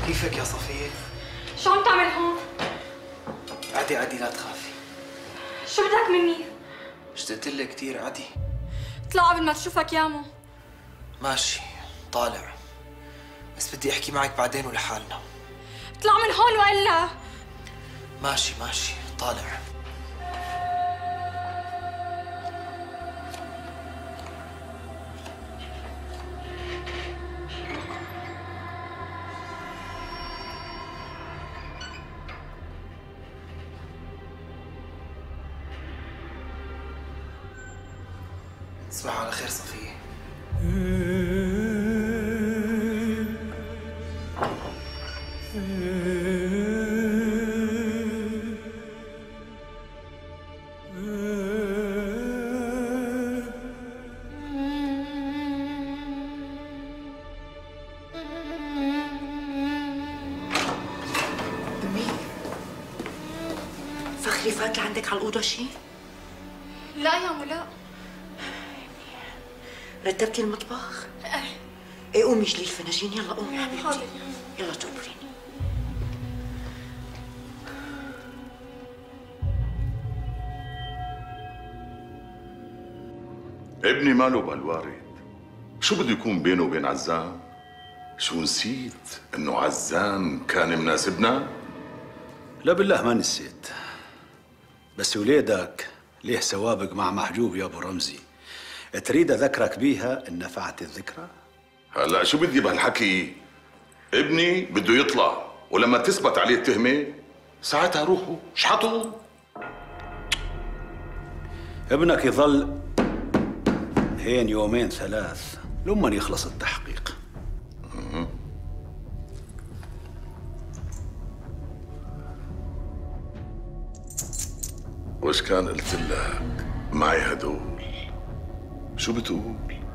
كيفك يا صفية؟ شو عم تعمل هون؟ عدي عدي لا تخافي. شو بدك مني؟ اشتقت لك كثير عدي. اطلع قبل ما تشوفك يامو. ماشي طالع، بس بدي احكي معك بعدين ولحالنا. اطلع من هون والا. ماشي ماشي طالع. تصبح على خير صفية. أمي، فخري فات لعندك على الأوضة شيء؟ لا يامو لا. رتبتي المطبخ؟ ايه. ايه قومي جلي الفناجين، يلا قومي يا حبيبتي. حاضر. يلا تقبريني. ابني ماله بالوارد، شو بده يكون بينه وبين عزام؟ شو نسيت انه عزام كان مناسبنا؟ لا بالله ما نسيت، بس وليدك ليه سوابق مع محجوب يا ابو رمزي، تريد اذكرك بيها ان نفعت الذكرى؟ هلا شو بدي بهالحكي؟ ابني بده يطلع، ولما تثبت عليه التهمه ساعتها روحوا شحطوا. ابنك يظل هين يومين ثلاث لما يخلص التحقيق. وش كان قلت لك معي هدول؟ شو بتقول؟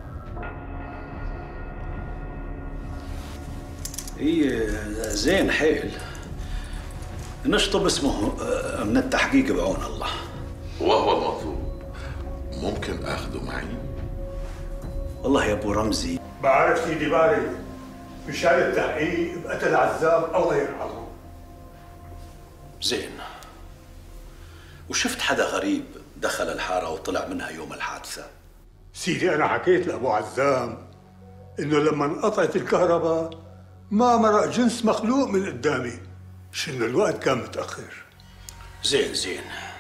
هي زين حيل، نشطب اسمه من التحقيق بعون الله. وهو المطلوب، ممكن اخذه معي؟ والله يا ابو رمزي بعرف سيدي بعرف، مشان التحقيق بقتل عزام الله يرحمه. زين، وشفت حدا غريب دخل الحارة وطلع منها يوم الحادثة؟ سيدي أنا حكيت لأبو عزام إنه لما انقطعت الكهرباء ما مرق جنس مخلوق من قدامي، شنو الوقت كان متأخر. زين زين،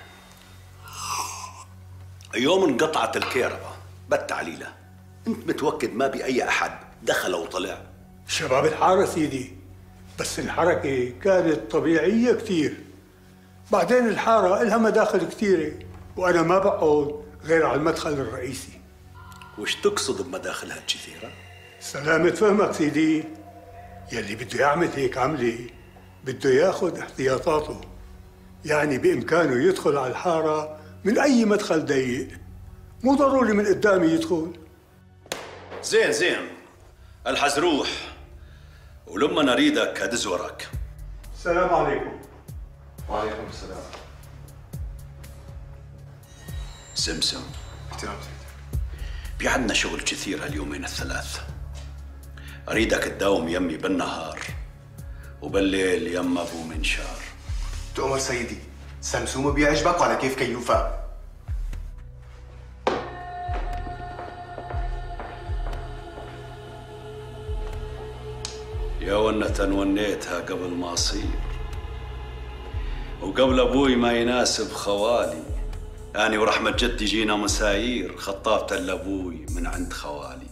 يوم انقطعت الكهرباء بالتعليلة انت متوكد ما بي أي أحد دخل وطلع؟ شباب الحارة سيدي، بس الحركة كانت طبيعية كتير. بعدين الحارة إلها مداخل كثيرة وأنا ما بقعد غير على المدخل الرئيسي. وش تقصد بمداخلها الكثيرة؟ سلامة فهمك سيدي، يلي بده يعمل هيك عملة بده ياخذ احتياطاته، يعني بإمكانه يدخل على الحارة من أي مدخل ضيق، مو ضروري من قدامي يدخل. زين زين، الحزروح، ولما نريدك هدز وراك. السلام عليكم. وعليكم السلام. سمسم، احترام سيدي. في عندنا شغل كثير هاليومين الثلاث، أريدك تداوم يمي بالنهار وبالليل يم أبو منشار. تؤمر سيدي، سمسوم بيعجبك وعلى كيف كيوفك. يا ونة ونيتها قبل ما أصير، وقبل أبوي ما يناسب خوالي، أنا ورحمة جدي جينا مسايير، خطافة لأبوي من عند خوالي.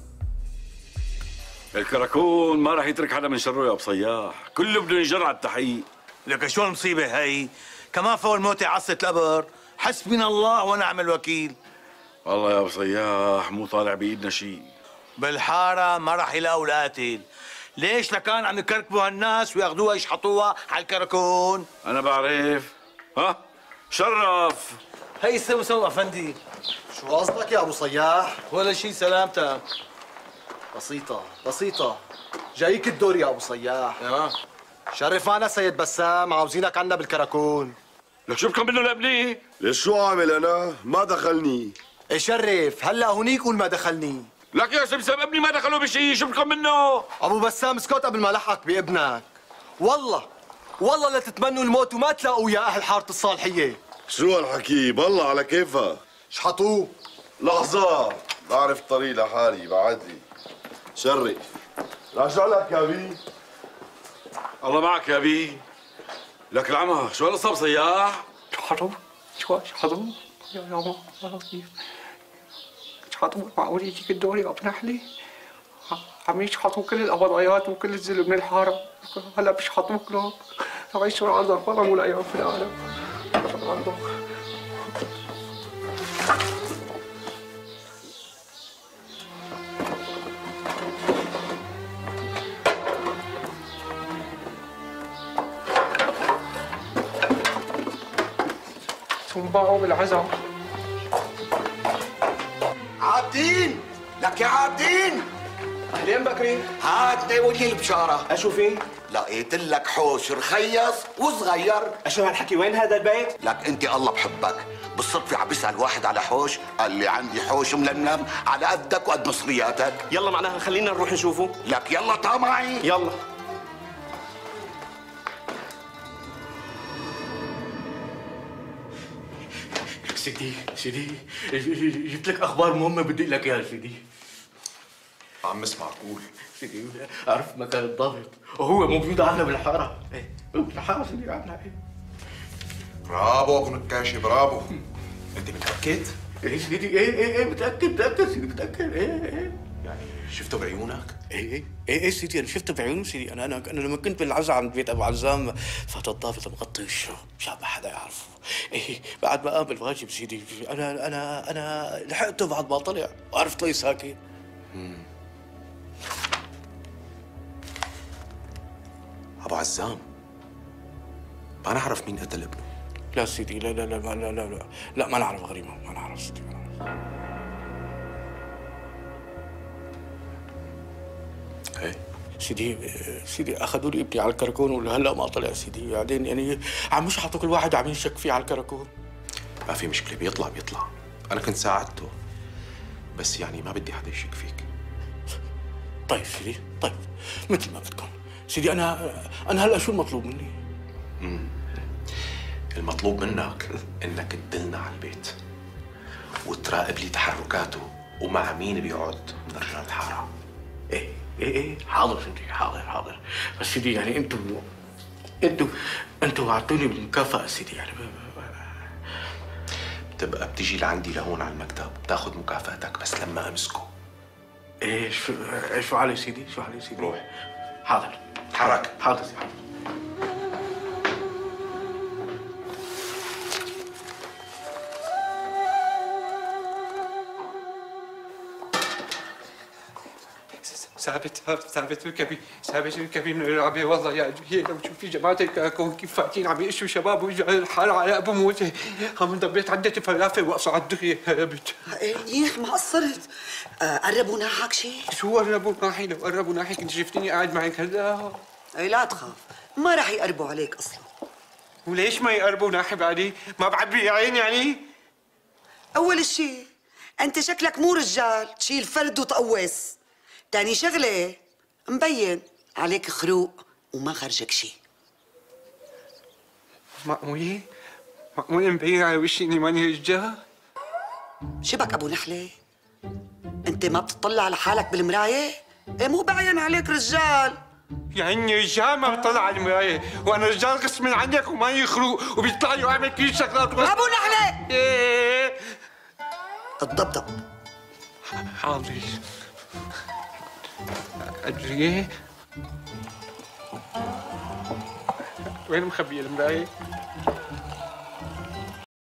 الكراكون ما راح يترك حدا من شره يا ابو صياح، كله بده ينجر على التحقيق. لك شو المصيبة هي؟ كمان فوق الموت عصة القبر، حسبنا الله ونعم الوكيل. والله يا ابو صياح مو طالع بايدنا شيء. بالحارة ما راح يلاقوا القاتل، ليش لكان عم يكركبوا هالناس وياخذوها يشحطوها على الكراكون؟ أنا بعرف. ها؟ شرف. هي سمسم أفندي. شو قصدك يا أبو صياح؟ ولا شيء سلامتك. بسيطة بسيطة، جايك الدور يا أبو صياح. شرف معنا سيد بسام، عاوزينك عنا بالكراكون. لك شو بكم منه لابني؟ ليش شو عامل أنا؟ ما دخلني. إيه شرف، هلا هونيك قول ما دخلني. لك يا سمسم ابني ما دخلوا بشيء، شو بكم منه؟ أبو بسام اسكت قبل ما لحقك بابنك. والله لا تتمنوا الموت وما تلاقوا يا اهل حاره الصالحيه. شو هالحكي؟ بالله على كيفها. شحطوه. لحظة، بعرف الطريق لحالي، بعد لي. شرف. راجع لك يا بي. الله معك يا بي. لك العمى، شو هالقصة بصياح؟ شحطوا يا ماما شحطوا. معقول يجيك الدور يا ابن احلي؟ عم يشحطوا كل القبضايات وكل الزلم من الحاره، هلا بيشحطوك لك. عيشوا عندك والله مو لاقيهم في العالم. عندك تنبعوا بالعزا. عابدين، لك يا عابدين. اهلين بكري. هات ناولي البشارة. اشو في؟ لقيت لك حوش رخيص وصغير. اشو هالحكي؟ وين هذا البيت؟ لك انت الله بحبك، بالصدفة عم بيسأل واحد على حوش، قال لي عندي حوش ململم على قدك وقد مصرياتك. يلا معناها خلينا نروح نشوفه. لك يلا طامعي. يلا. سيدي جبت لك اخبار مهمه بدي لك اياها سيدي. عم اسمع قول. سيدي عرف مكان الضابط وهو موجود عندنا بالحاره. بالحاره سيدي عندنا. برافو ابو نكاشي برافو. انت متاكد؟ ايه سيدي ايه متاكد سيدي متاكد ايه. يعني شفته بعيونك؟ ايه سيدي انا شفته بعيوني سيدي. انا لما كنت بالعزا عند بيت ابو عزام فات الضابط مغطي وشه مشان ما حدا يعرفه. ايه بعد ما قام بالواجب سيدي انا لحقته بعد ما طلع وعرفت لي ساكن. ابو عزام ما نعرف مين قتل ابنه. لا سيدي لا لا لا لا لا لا, لا ما نعرف غريمه ما نعرف سيدي ما نعرف. ايه سيدي اخذوا لي ابني على الكركون ولهلا ما طلع سيدي. بعدين يعني عم يشحطوا كل واحد عم ينشك فيه على الكركون. ما في مشكله بيطلع. انا كنت ساعدته بس يعني ما بدي حدا يشك فيك. طيب سيدي طيب مثل ما بدكم سيدي. انا هلا شو المطلوب مني؟ المطلوب منك انك تدلنا على البيت وتراقب لي تحركاته ومع مين بيقعد من رجال الحاره. ايه حاضر سيدي حاضر. بس سيدي يعني انتوا وعدتوني بالمكافاه سيدي. يعني بتبقى بتيجي لعندي لهون على المكتب بتاخذ مكافاتك بس لما امسكه. ايه شو علي سيدي روح. حاضر تحرك. حاضر سيدي. ثابت الكبير من الرعبة. والله يا هي لو تشوفي جماعة الكركون كيف فاتين عم يقشوا شباب ورجال الحارة على ابو موسى. عم انضبيت عدة فلافل واقصوا على الدغري هربت. منيح ما قصرت. قربوا ناحك شيء؟ شو قربوا ناحي؟ لو قربوا ناحي كنت شفتني قاعد معك هلا. لا تخاف ما راح يقربوا عليك اصلا. وليش ما يقربوا ناحي بعدي؟ ما بعبي عين يعني؟ اول شيء انت شكلك مو رجال تشيل فرد وتقوس. تاني شغلة مبين عليك خروق وما خرجك شيء. معقولة مبين على وشي اني ماني رجال؟ شبك ابو نحلة؟ انت ما بتطلع على حالك بالمراية؟ ايه مو باين عليك رجال. يعني رجال ما بطلع على المراية وانا رجال قسم من عنك وما يخروق وبيطلع لي واعمل كل شغلات. ابو نحلة ايه الضبضب. حاضر. أدري وين مخبية المراية؟